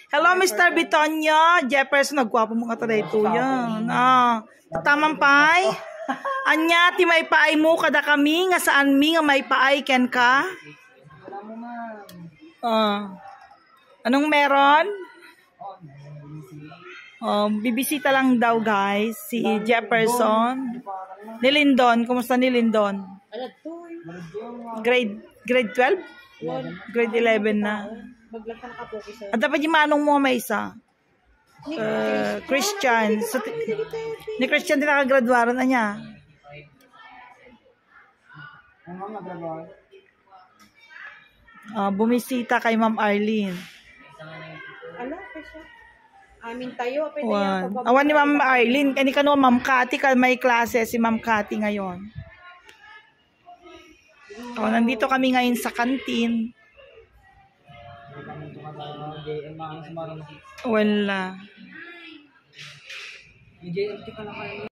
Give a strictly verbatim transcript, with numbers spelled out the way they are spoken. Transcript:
Hello, Mister Bitonyo. Jefferson, nagwapo mo nga taday ito yan. Ah, tamang pay. Anya, ti may paay mo kada kami, nga saan mi nga may paay ken ka? Ah. Anong meron? Oh, bibisita lang daw guys, si Jefferson. Ni Lindon, kumusta ni Lindon? Grade grade twelve? Grade eleven na. At dapat yung manong mo may isa. Uh, Christian. So, ni Christian din nakagraduaran na niya. Uh, bumisita kay Ma'am Arlene. Amin tayo. Awan. Awan ni Ma'am Arlene. Kani ka no, Ma'am Cathy, may klase si Ma'am Cathy ngayon. Oh, nandito kami ngayon sa kantin. Wala.